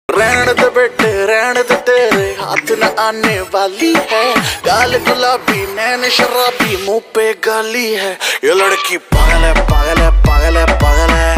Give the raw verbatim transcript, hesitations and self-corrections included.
रहने दे बेटे रहने दे, तेरे हाथ न आने वाली है। गाल गुलाबी नैन शराबी मुंह पे गाली है। ये लड़की पागल है पागल है पागल है पागल है।